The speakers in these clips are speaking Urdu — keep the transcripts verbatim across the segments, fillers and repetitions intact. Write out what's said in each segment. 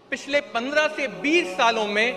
پچھلے پندرہ سے بیس سالوں میں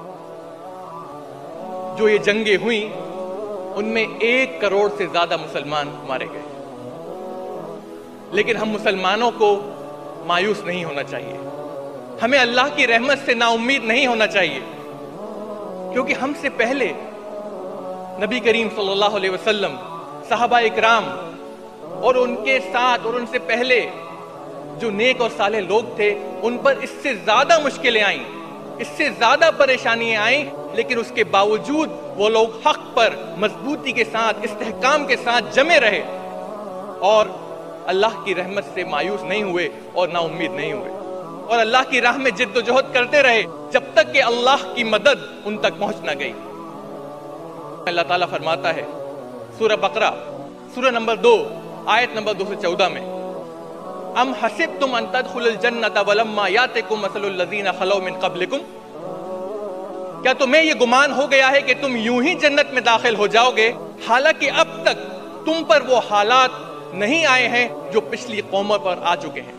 جو یہ جنگیں ہوئیں ان میں ایک کروڑ سے زیادہ مسلمان مارے گئے. لیکن ہم مسلمانوں کو مایوس نہیں ہونا چاہیے. ہمیں اللہ کی رحمت سے نا امید نہیں ہونا چاہیے، کیونکہ ہم سے پہلے نبی کریم صلی اللہ علیہ وسلم، صحابہ اکرام اور ان کے ساتھ اور ان سے پہلے جو نیک اور صالح لوگ تھے، ان پر اس سے زیادہ مشکلیں آئیں، اس سے زیادہ پریشانیاں آئیں، لیکن اس کے باوجود وہ لوگ حق پر مضبوطی کے ساتھ، استحکام کے ساتھ جمے رہے اور اللہ کی رحمت سے مایوس نہیں ہوئے اور نا امید نہیں ہوئے، اور اللہ کی راہ میں جد و جہد کرتے رہے جب تک کہ اللہ کی مدد ان تک پہنچ نہ گئی. اللہ تعالیٰ فرماتا ہے سورہ بقرہ سورہ نمبر دو آیت نمبر دو سو چودہ میں، ام حسبتم ان تدخلوا الجنۃ ولما یاتکم مثل الذین خلو من قبلکم، کیا تمہیں یہ گمان ہو گیا ہے کہ تم یوں ہی جنت میں داخل ہو جاؤ گے حالانکہ اب تک تم پر وہ حالات نہیں آئے ہیں جو پچھلی قوموں پر آ چکے ہیں.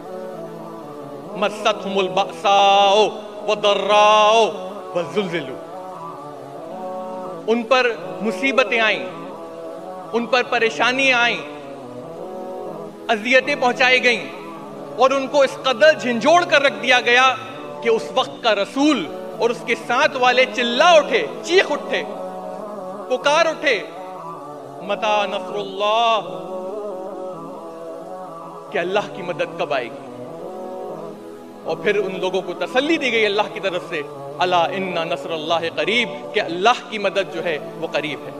مستہم البأساء والضراء والزلزلوا، ان پر مصیبتیں آئیں، ان پر پریشانیاں آئیں، اذیتیں پہنچائی گئیں، اور ان کو اس قدر جھنجھوڑ کر رکھ دیا گیا کہ اس وقت کا رسول اور اس کے ساتھ والے چلا اٹھے، چیخ اٹھے، پکار اٹھے، متی نصر اللہ، کہ اللہ کی مدد کب آئے گی. اور پھر ان لوگوں کو تسلی دی گئی اللہ کی طرف سے، الا ان نصر اللہ قریب، کہ اللہ کی مدد جو ہے وہ قریب ہے.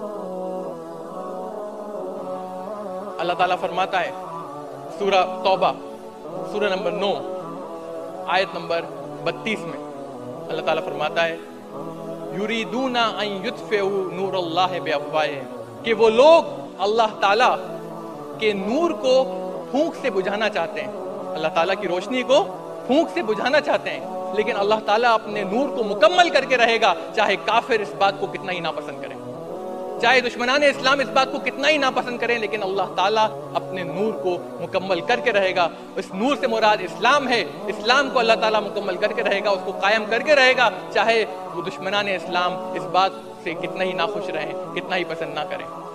اللہ تعالیٰ فرماتا ہے سورہ توبہ سورہ نمبر نو آیت نمبر بتیس میں، اللہ تعالیٰ فرماتا ہے یریدون ان یطفئوا نور اللہ بافواہہم، کہ وہ لوگ اللہ تعالیٰ کے نور کو پھونک سے بجھانا چاہتے ہیں، اللہ تعالیٰ کی روشنی کو پھونک سے بجھانا چاہتے ہیں، لیکن اللہ تعالیٰ اپنے نور کو مکمل کر کے رہے گا، چاہے کافر اس بات کو کتنا ہی ناپسند کریں، چاہے دشمنان اسلام اس بات کو کتنا ہی ناپسند کریں، لیکن اللہ تعالیٰ اپنے نور کو مکمل کر کے رہے گا. اس نور سے مراد اسلام ہے، اسلام کو اللہ تعالیٰ مکمل کر کے رہے گا، اس کو قائم کر کے رہے گا، چاہے وہ دشمنان اسلام اس بات سے کتنا ہی ناخوش رہیں، کتنا ہی پسند نہ کریں.